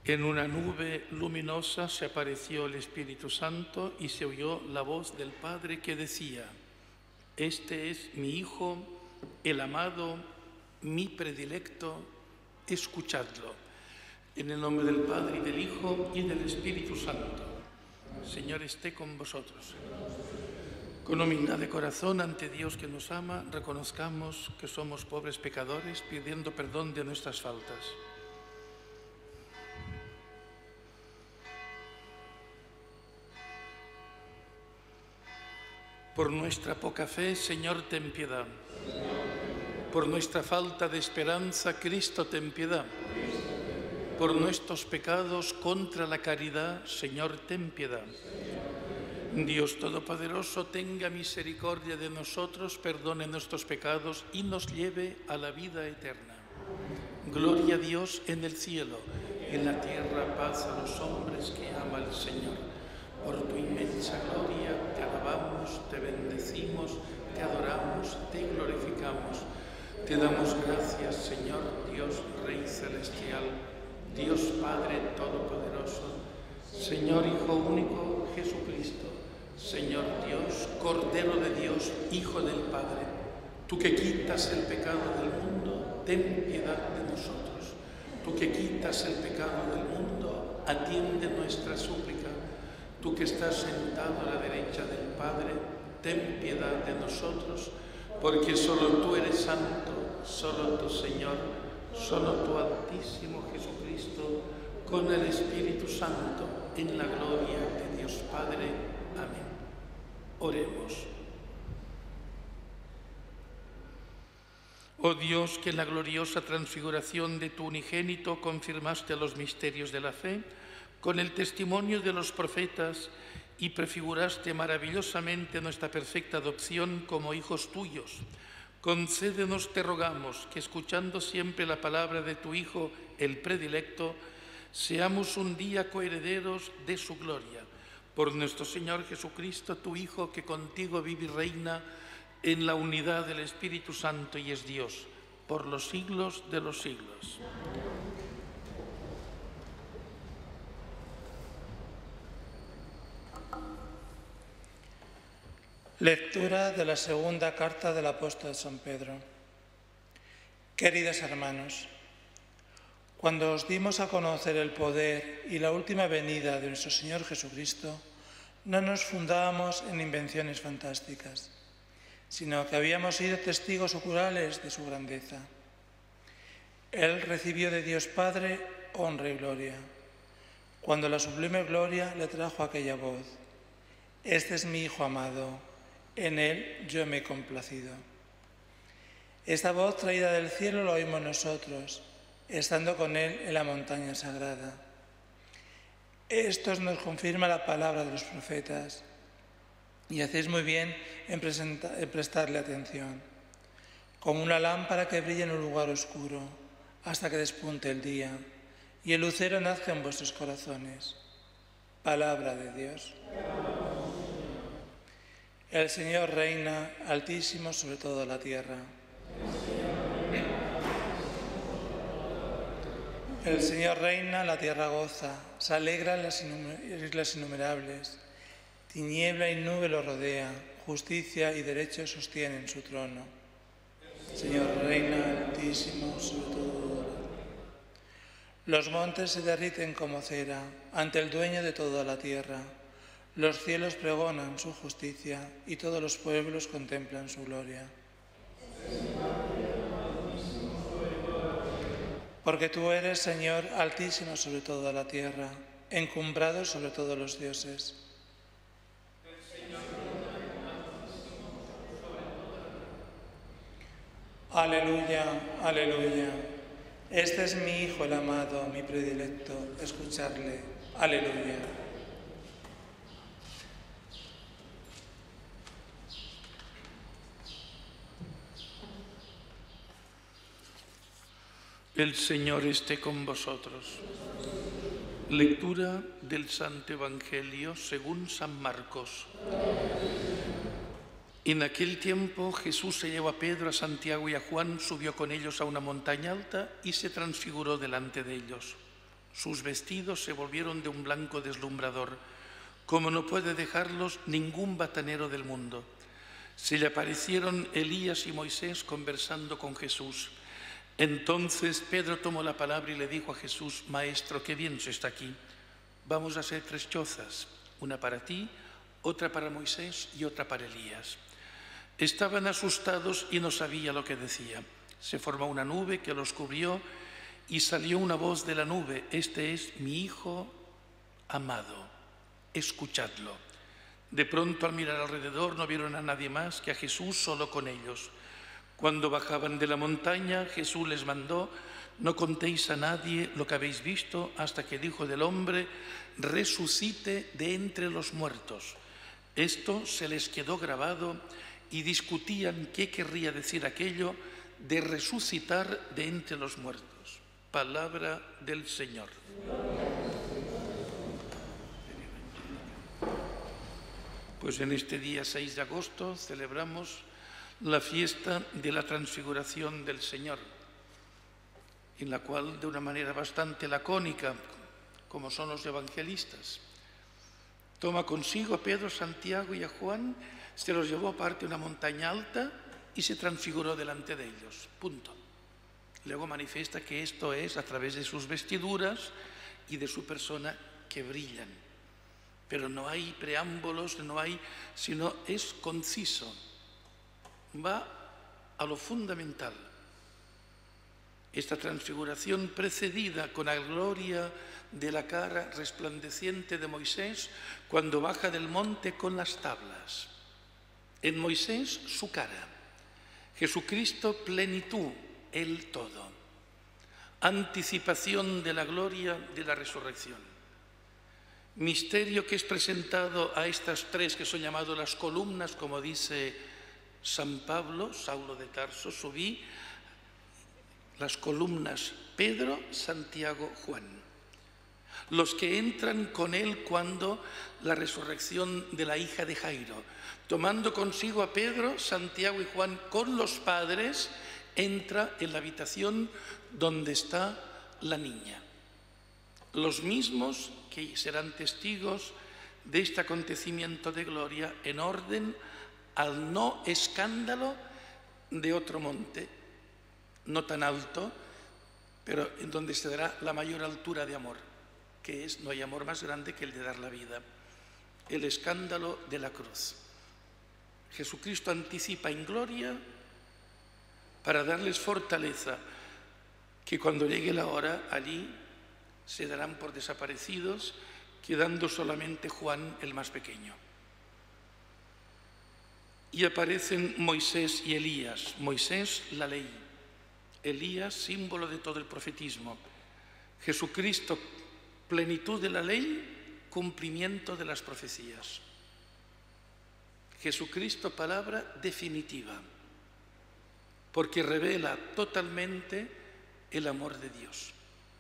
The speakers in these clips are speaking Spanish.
En una nube luminosa se apareció el Espíritu Santo y se oyó la voz del Padre que decía: Este es mi Hijo, el amado, mi predilecto, escuchadlo. En el nombre del Padre, y del Hijo, y del Espíritu Santo. Señor, esté con vosotros. Con humildad de corazón ante Dios que nos ama, reconozcamos que somos pobres pecadores, pidiendo perdón de nuestras faltas. Por nuestra poca fe, Señor, ten piedad. Por nuestra falta de esperanza, Cristo, ten piedad. Por nuestros pecados contra la caridad, Señor, ten piedad. Dios Todopoderoso, tenga misericordia de nosotros, perdone nuestros pecados y nos lleve a la vida eterna. Gloria a Dios en el cielo, en la tierra paz a los hombres que ama el Señor. Por tu inmensa gloria te alabamos, te bendecimos, te adoramos, te glorificamos. Te damos gracias, Señor, Dios Rey Celestial, Dios Padre Todopoderoso, Señor Hijo único Jesucristo, Señor Dios, Cordero de Dios, Hijo del Padre. Tú que quitas el pecado del mundo, ten piedad de nosotros. Tú que quitas el pecado del mundo, atiende nuestra súplica. Tú que estás sentado a la derecha del Padre, ten piedad de nosotros, porque solo tú eres santo, solo tú, Señor, solo tú, Altísimo Jesucristo, con el Espíritu Santo, en la gloria de Dios Padre. Amén. Oremos. Oh Dios, que en la gloriosa transfiguración de tu unigénito confirmaste los misterios de la fe, con el testimonio de los profetas, y prefiguraste maravillosamente nuestra perfecta adopción como hijos tuyos. Concédenos, te rogamos, que escuchando siempre la palabra de tu Hijo, el predilecto, seamos un día coherederos de su gloria. Por nuestro Señor Jesucristo, tu Hijo, que contigo vive y reina en la unidad del Espíritu Santo y es Dios, por los siglos de los siglos. Lectura de la segunda carta del apóstol San Pedro. Queridos hermanos, cuando os dimos a conocer el poder y la última venida de nuestro Señor Jesucristo, no nos fundábamos en invenciones fantásticas, sino que habíamos sido testigos oculares de su grandeza. Él recibió de Dios Padre honra y gloria, cuando la sublime gloria le trajo aquella voz: Este es mi Hijo amado, en él yo me he complacido. Esta voz traída del cielo la oímos nosotros, estando con él en la montaña sagrada. Esto nos confirma la palabra de los profetas, y hacéis muy bien en prestarle atención, como una lámpara que brilla en un lugar oscuro, hasta que despunte el día, y el lucero nazca en vuestros corazones. Palabra de Dios. El Señor reina, altísimo sobre toda la tierra. El Señor reina, la tierra goza, se alegran las islas innumerables. Tiniebla y nube lo rodea, justicia y derecho sostienen su trono. El Señor reina, altísimo sobre todo. Los montes se derriten como cera ante el dueño de toda la tierra. Los cielos pregonan su justicia y todos los pueblos contemplan su gloria. Porque tú eres, Señor, altísimo sobre toda la tierra, encumbrado sobre todos los dioses. Aleluya, aleluya. Este es mi Hijo el amado, mi predilecto, escuchadle. Aleluya. El Señor esté con vosotros. Lectura del Santo Evangelio según San Marcos. En aquel tiempo Jesús se llevó a Pedro, a Santiago y a Juan, subió con ellos a una montaña alta y se transfiguró delante de ellos. Sus vestidos se volvieron de un blanco deslumbrador, como no puede dejarlos ningún batanero del mundo. Se le aparecieron Elías y Moisés conversando con Jesús. Entonces Pedro tomó la palabra y le dijo a Jesús: Maestro, qué bien se está aquí. Vamos a hacer 3 chozas, una para ti, otra para Moisés y otra para Elías. Estaban asustados y no sabía lo que decía. Se formó una nube que los cubrió y salió una voz de la nube: Este es mi Hijo amado, escuchadlo. De pronto, al mirar alrededor, no vieron a nadie más que a Jesús solo con ellos. Cuando bajaban de la montaña, Jesús les mandó: no contéis a nadie lo que habéis visto hasta que el Hijo del Hombre resucite de entre los muertos. Esto se les quedó grabado y discutían qué querría decir aquello de resucitar de entre los muertos. Palabra del Señor. Pues en este día 6 de agosto celebramos la fiesta de la Transfiguración del Señor, en la cual, de una manera bastante lacónica, como son los evangelistas, toma consigo a Pedro, Santiago y a Juan, se los llevó aparte a una montaña alta y se transfiguró delante de ellos. Punto. Luego manifiesta que esto es a través de sus vestiduras y de su persona que brillan. Pero no hay preámbulos, no hay, sino es conciso. Va a lo fundamental. Esta transfiguración precedida con la gloria de la cara resplandeciente de Moisés cuando baja del monte con las tablas. En Moisés su cara, Jesucristo plenitud, el todo. Anticipación de la gloria de la resurrección. Misterio que es presentado a estas 3 que son llamadas las columnas, como dice San Pablo, Saulo de Tarso: subí las columnas Pedro, Santiago, Juan. Los que entran con él cuando la resurrección de la hija de Jairo, tomando consigo a Pedro, Santiago y Juan con los padres, entra en la habitación donde está la niña. Los mismos que serán testigos de este acontecimiento de gloria en orden al no escándalo de otro monte, no tan alto, pero en donde se dará la mayor altura de amor, que es: no hay amor más grande que el de dar la vida. El escándalo de la cruz. Jesucristo anticipa en gloria para darles fortaleza, que cuando llegue la hora allí se darán por desaparecidos, quedando solamente Juan, el más pequeño. Y aparecen Moisés y Elías. Moisés, la ley. Elías, símbolo de todo el profetismo. Jesucristo, plenitud de la ley, cumplimiento de las profecías. Jesucristo, palabra definitiva, porque revela totalmente el amor de Dios.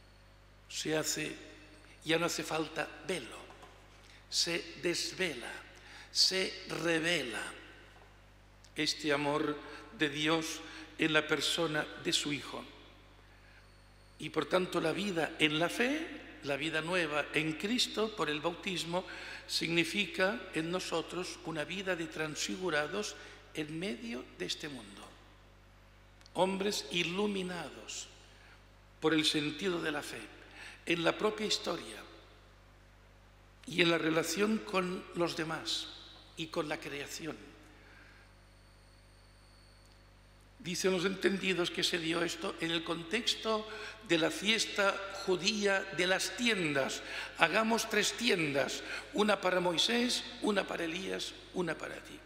Ya no hace falta velo, se desvela, se revela este amor de Dios en la persona de su Hijo. Y por tanto la vida en la fe, la vida nueva en Cristo por el bautismo, significa en nosotros una vida de transfigurados en medio de este mundo. Hombres iluminados por el sentido de la fe, en la propia historia y en la relación con los demás y con la creación. Dicen los entendidos que se dio esto en el contexto de la fiesta judía de las tiendas. Hagamos 3 tiendas, una para Moisés, una para Elías, una para ti.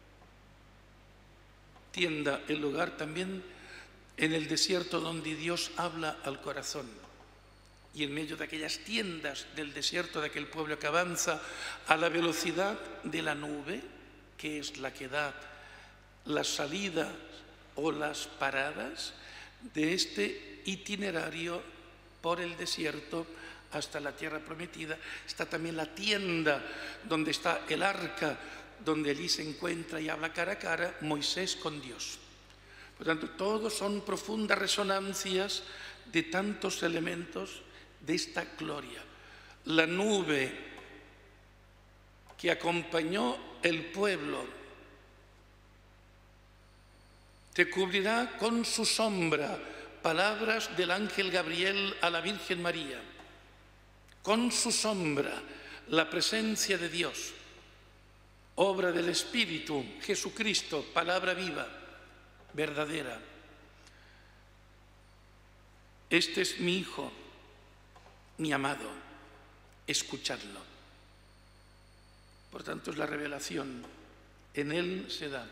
Tienda, el lugar también en el desierto donde Dios habla al corazón. Y en medio de aquellas tiendas del desierto de aquel pueblo que avanza a la velocidad de la nube, que es la que da la salida o las paradas de este itinerario por el desierto hasta la tierra prometida, está también la tienda donde está el arca, donde allí se encuentra y habla cara a cara Moisés con Dios. Por tanto, todos son profundas resonancias de tantos elementos de esta gloria. La nube que acompañó el pueblo te cubrirá con su sombra, palabras del ángel Gabriel a la Virgen María. Con su sombra, la presencia de Dios, obra del Espíritu, Jesucristo, palabra viva, verdadera. Este es mi Hijo, mi amado, escuchadlo. Por tanto, es la revelación, en Él se da.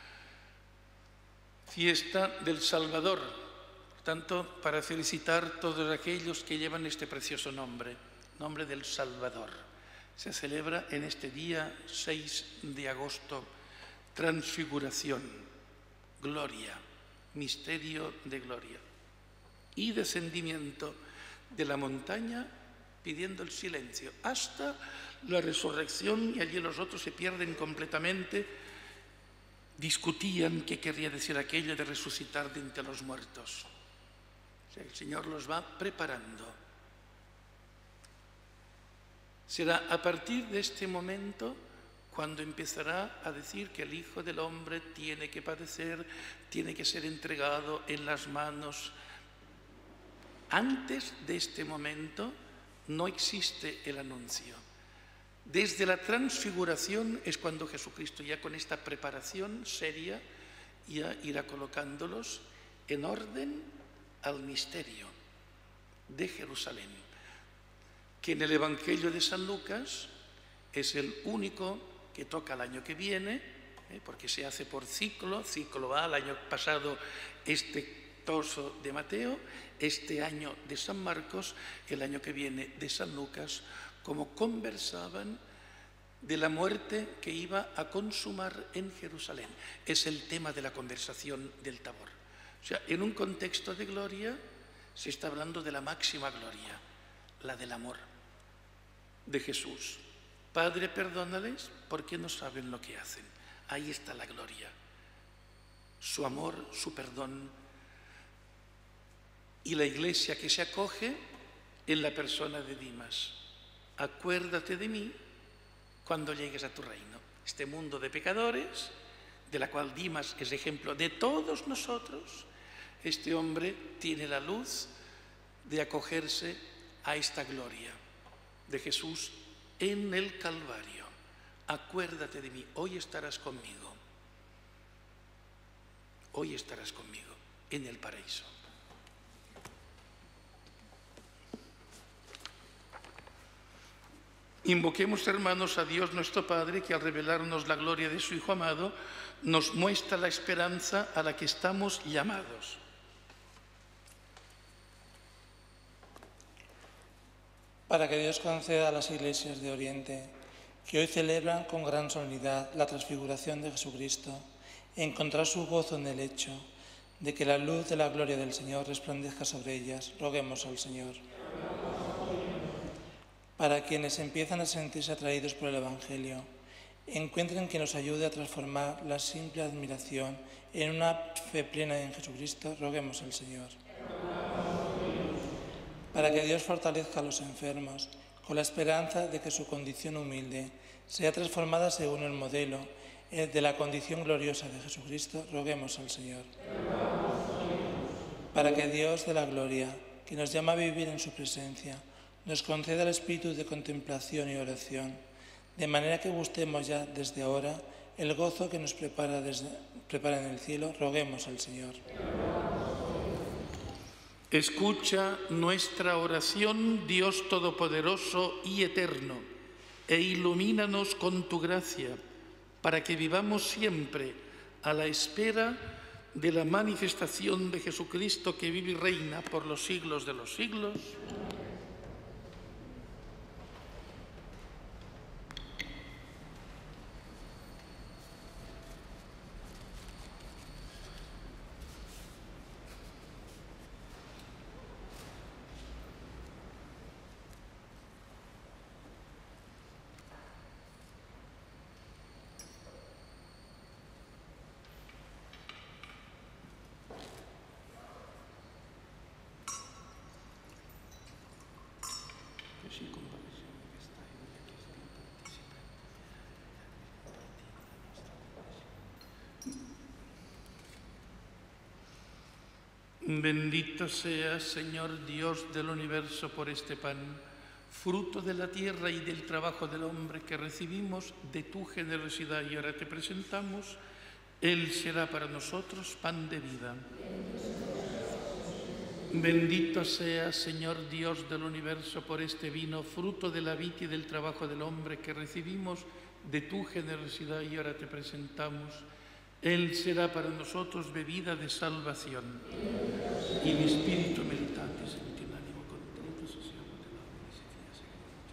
Fiesta del Salvador, por tanto, para felicitar a todos aquellos que llevan este precioso nombre, nombre del Salvador. Se celebra en este día 6 de agosto, transfiguración, gloria, misterio de gloria y descendimiento de la montaña pidiendo el silencio hasta la resurrección, y allí los otros se pierden completamente, discutían qué querría decir aquello de resucitar de entre los muertos. O sea, el Señor los va preparando. Será a partir de este momento cuando empezará a decir que el Hijo del Hombre tiene que padecer, tiene que ser entregado en las manos. Antes de este momento no existe el anuncio. Desde la transfiguración es cuando Jesucristo, ya con esta preparación seria, ya irá colocándolos en orden al misterio de Jerusalén, que en el Evangelio de San Lucas es el único que toca el año que viene, porque se hace por ciclo A, el año pasado este torso de Mateo, este año de San Marcos, el año que viene de San Lucas, como conversaban de la muerte que iba a consumar en Jerusalén. Es el tema de la conversación del Tabor. O sea, en un contexto de gloria se está hablando de la máxima gloria, la del amor de Jesús. Padre, perdónales porque no saben lo que hacen. Ahí está la gloria, su amor, su perdón, y la Iglesia que se acoge en la persona de Dimas. Acuérdate de mí cuando llegues a tu reino. Este mundo de pecadores, de la cual Dimas es ejemplo de todos nosotros, este hombre tiene la luz de acogerse a esta gloria de Jesús en el Calvario. Acuérdate de mí, hoy estarás conmigo. Hoy estarás conmigo en el paraíso. Invoquemos, hermanos, a Dios nuestro Padre, que al revelarnos la gloria de su Hijo amado, nos muestra la esperanza a la que estamos llamados. Para que Dios conceda a las iglesias de Oriente, que hoy celebran con gran solemnidad la transfiguración de Jesucristo, encontrar su gozo en el hecho de que la luz de la gloria del Señor resplandezca sobre ellas, roguemos al Señor. Para quienes empiezan a sentirse atraídos por el Evangelio, encuentren que nos ayude a transformar la simple admiración en una fe plena en Jesucristo, roguemos al Señor. Para que Dios fortalezca a los enfermos, con la esperanza de que su condición humilde sea transformada según el modelo de la condición gloriosa de Jesucristo, roguemos al Señor. Para que Dios de la gloria, que nos llama a vivir en su presencia, nos conceda el espíritu de contemplación y oración, de manera que gustemos ya desde ahora el gozo que nos prepara en el cielo, roguemos al Señor. Escucha nuestra oración, Dios Todopoderoso y Eterno, e ilumínanos con tu gracia, para que vivamos siempre a la espera de la manifestación de Jesucristo, que vive y reina por los siglos de los siglos. Bendito seas, Señor Dios del universo, por este pan, fruto de la tierra y del trabajo del hombre que recibimos de tu generosidad y ahora te presentamos. Él será para nosotros pan de vida. Bendito seas, Señor Dios del universo, por este vino, fruto de la vid y del trabajo del hombre que recibimos de tu generosidad y ahora te presentamos. Él será para nosotros bebida de salvación. Y el Espíritu militante se mete en ánimo contrito, sosiego de la omnisciencia.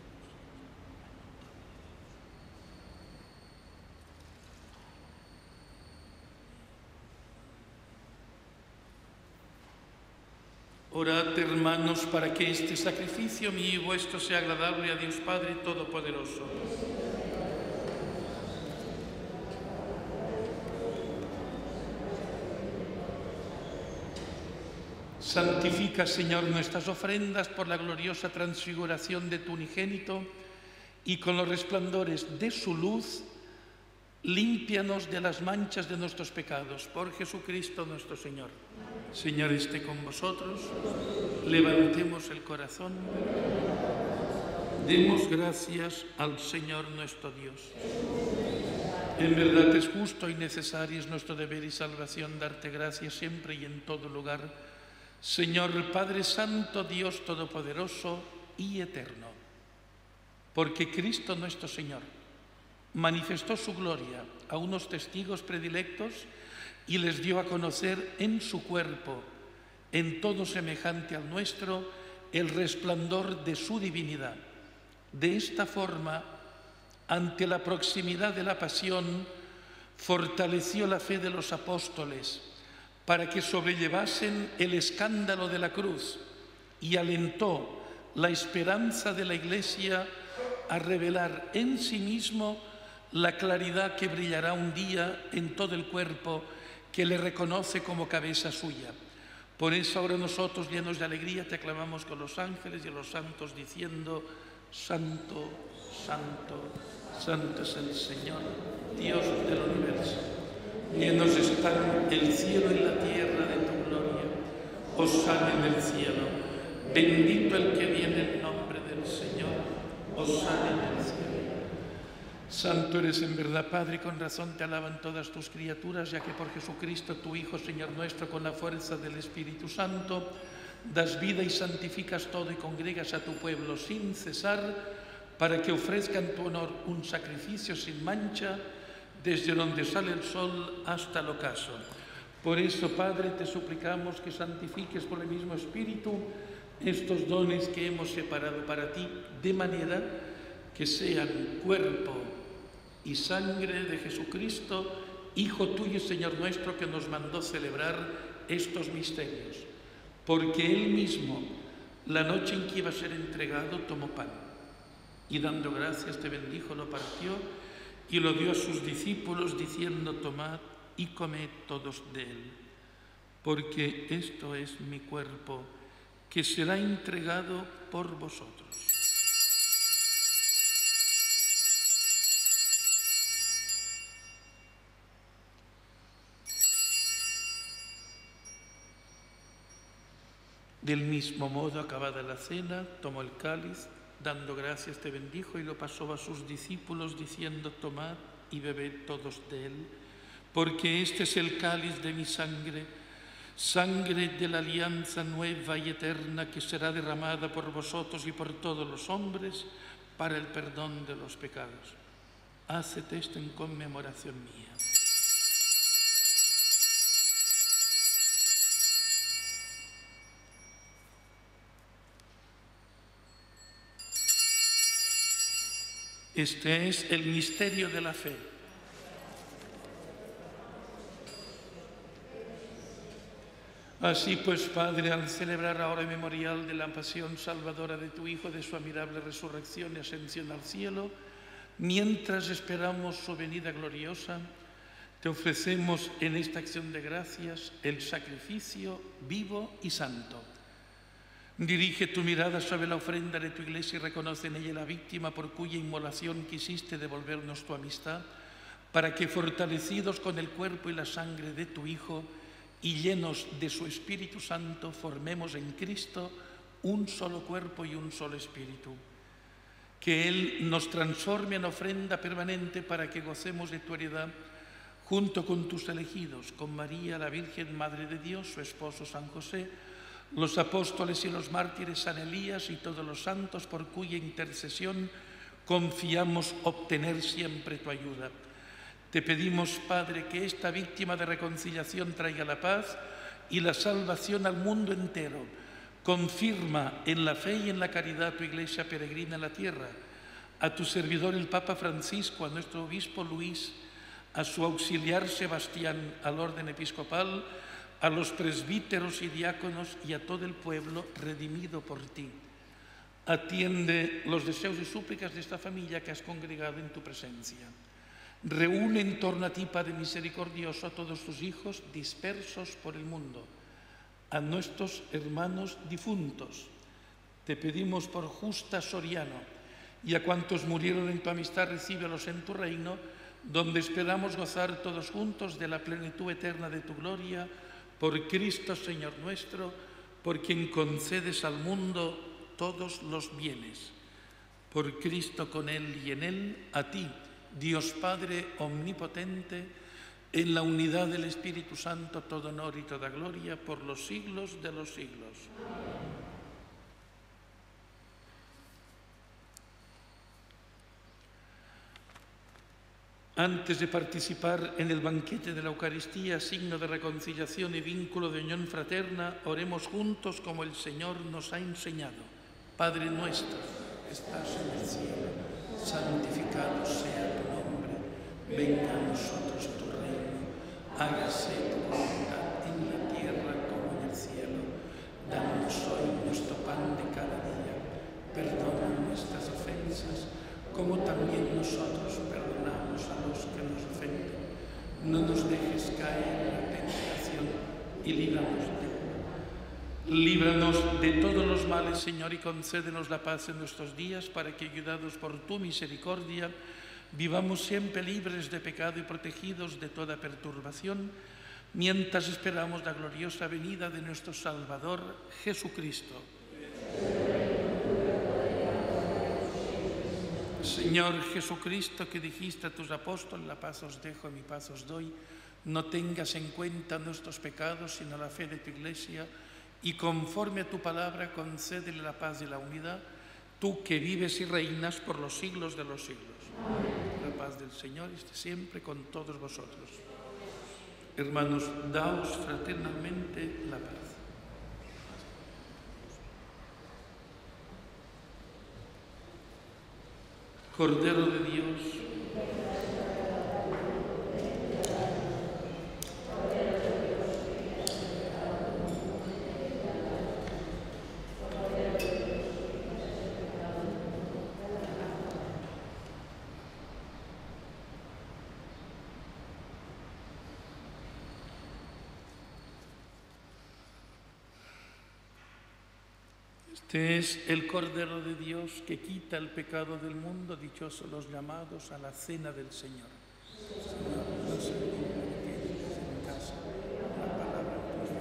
Orad, hermanos, para que este sacrificio mío y vuestro sea agradable a Dios Padre Todopoderoso. Santifica, Señor, nuestras ofrendas por la gloriosa transfiguración de tu unigénito y con los resplandores de su luz, límpianos de las manchas de nuestros pecados. Por Jesucristo nuestro Señor. Señor, esté con vosotros. Levantemos el corazón. Demos gracias al Señor nuestro Dios. En verdad es justo y necesario, es nuestro deber y salvación darte gracias siempre y en todo lugar, Señor Padre Santo, Dios Todopoderoso y Eterno, porque Cristo nuestro Señor manifestó su gloria a unos testigos predilectos y les dio a conocer en su cuerpo, en todo semejante al nuestro, el resplandor de su divinidad. De esta forma, ante la proximidad de la pasión, fortaleció la fe de los apóstoles para que sobrellevasen el escándalo de la cruz y alentó la esperanza de la Iglesia a revelar en sí mismo la claridad que brillará un día en todo el cuerpo que le reconoce como cabeza suya. Por eso ahora nosotros, llenos de alegría, te aclamamos con los ángeles y los santos diciendo: Santo, Santo, Santo es el Señor, Dios del universo. Llenos están el cielo y la tierra de tu gloria. Hosana en el cielo. Bendito el que viene en nombre del Señor. Hosana en el cielo. Santo eres en verdad, Padre, y con razón te alaban todas tus criaturas, ya que por Jesucristo, tu Hijo, Señor nuestro, con la fuerza del Espíritu Santo, das vida y santificas todo y congregas a tu pueblo sin cesar, para que ofrezca en tu honor un sacrificio sin mancha, desde donde sale el sol hasta el ocaso. Por eso, Padre, te suplicamos que santifiques por el mismo Espíritu estos dones que hemos separado para ti, de manera que sean cuerpo y sangre de Jesucristo, Hijo tuyo y Señor nuestro, que nos mandó celebrar estos misterios. Porque Él mismo, la noche en que iba a ser entregado, tomó pan y dando gracias te bendijo, lo partió y lo dio a sus discípulos diciendo: tomad y comed todos de él, porque esto es mi cuerpo que será entregado por vosotros. Del mismo modo, acabada la cena, tomó el cáliz, dando gracias te bendijo y lo pasó a sus discípulos diciendo: tomad y bebed todos de él, porque este es el cáliz de mi sangre, sangre de la alianza nueva y eterna que será derramada por vosotros y por todos los hombres para el perdón de los pecados. Haced esto en conmemoración mía. Este es el misterio de la fe. Así pues, Padre, al celebrar ahora el memorial de la pasión salvadora de tu Hijo, de su admirable resurrección y ascensión al cielo, mientras esperamos su venida gloriosa, te ofrecemos en esta acción de gracias el sacrificio vivo y santo. Dirige tu mirada sobre la ofrenda de tu Iglesia y reconoce en ella la víctima por cuya inmolación quisiste devolvernos tu amistad, para que, fortalecidos con el cuerpo y la sangre de tu Hijo, y llenos de su Espíritu Santo formemos en Cristo un solo cuerpo y un solo espíritu. Que Él nos transforme en ofrenda permanente para que gocemos de tu heredad junto con tus elegidos, con María, la Virgen Madre de Dios, su esposo San José, los apóstoles y los mártires San Elías y todos los santos por cuya intercesión confiamos obtener siempre tu ayuda. Te pedimos, Padre, que esta víctima de reconciliación traiga la paz y la salvación al mundo entero. Confirma en la fe y en la caridad tu Iglesia peregrina en la tierra, a tu servidor el Papa Francisco, a nuestro obispo Luis, a su auxiliar Sebastián, al orden episcopal, a los presbíteros y diáconos y a todo el pueblo redimido por ti. Atiende los deseos y súplicas de esta familia que has congregado en tu presencia. Reúne en torno a ti, Padre misericordioso, a todos tus hijos dispersos por el mundo, a nuestros hermanos difuntos. Te pedimos por Justa Soriano y a cuantos murieron en tu amistad, recíbelos en tu reino, donde esperamos gozar todos juntos de la plenitud eterna de tu gloria, por Cristo Señor nuestro, por quien concedes al mundo todos los bienes. Por Cristo, con Él y en Él, a ti, Dios Padre omnipotente, en la unidad del Espíritu Santo, todo honor y toda gloria por los siglos de los siglos. Antes de participar en el banquete de la Eucaristía, signo de reconciliación y vínculo de unión fraterna, oremos juntos como el Señor nos ha enseñado. Padre nuestro, que estás en el cielo, santificado sea tu nombre. Venga a nosotros tu reino. Hágase tu voluntad en la tierra como en el cielo. Danos hoy nuestro pan de cada día. Perdona nuestras ofensas, como también nosotros perdonamos a los que nos ofenden. No nos dejes caer en la tentación y líbranos de mal. Líbranos de todos los males, Señor, y concédenos la paz en nuestros días, para que, ayudados por tu misericordia, vivamos siempre libres de pecado y protegidos de toda perturbación, mientras esperamos la gloriosa venida de nuestro Salvador, Jesucristo. Señor Jesucristo, que dijiste a tus apóstoles, la paz os dejo, mi paz os doy, no tengas en cuenta nuestros pecados, sino la fe de tu Iglesia, y conforme a tu palabra concédele la paz y la unidad, tú que vives y reinas por los siglos de los siglos. La paz del Señor esté siempre con todos vosotros. Hermanos, daos fraternalmente la paz. Cordero de Dios, este es el Cordero de Dios que quita el pecado del mundo. Dichosos los llamados a la cena del Señor. Señor, no sé que quedes en casa, la palabra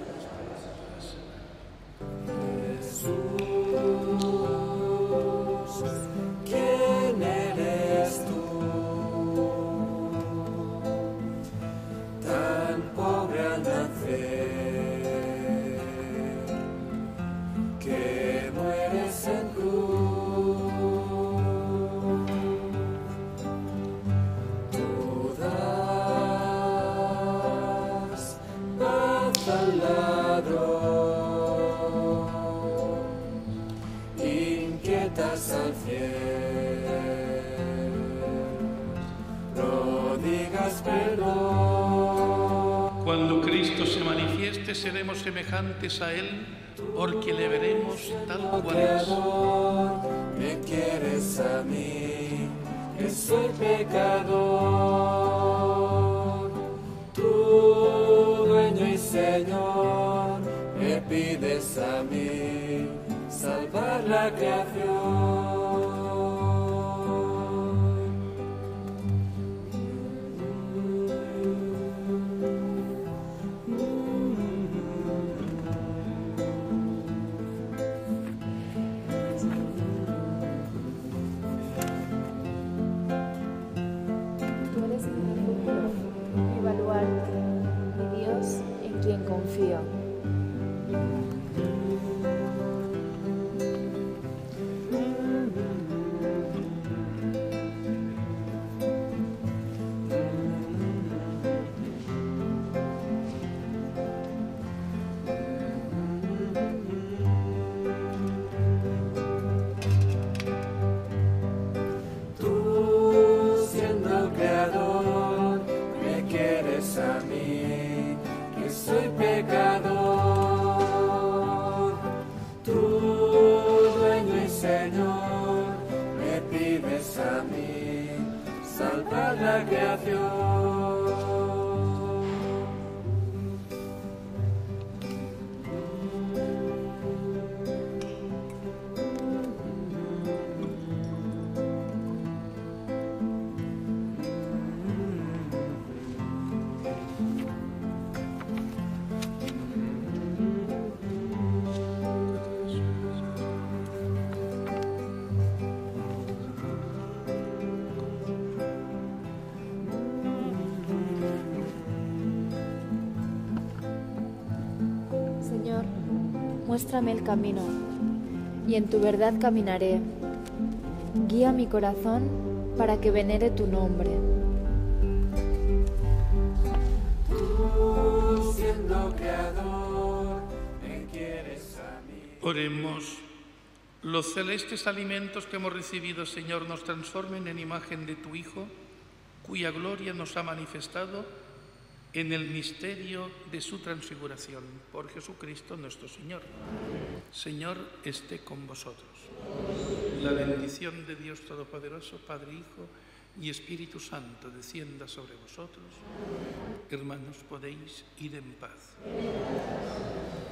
Jesús, ¿quién eres tú? Tan pobre al nacer, que mueres en cruz. Tú das paz al ladrón, inquietas al fiel, prodigas perdón. Cuando Cristo se manifieste, seremos semejantes a Él, porque le veremos tal cual es. Me quieres a mí, que soy pecador. Tu dueño y Señor, me pides a mí salvar la creación. la creación. Señor, muéstrame el camino, y en tu verdad caminaré. Guía mi corazón para que venere tu nombre. Tú, siendo creador, me quieres a mí. Oremos. Los celestes alimentos que hemos recibido, Señor, nos transformen en imagen de tu Hijo, cuya gloria nos ha manifestado en el misterio de su transfiguración. Por Jesucristo nuestro Señor. Señor, esté con vosotros. La bendición de Dios Todopoderoso, Padre, Hijo y Espíritu Santo, descienda sobre vosotros. Hermanos, podéis ir en paz.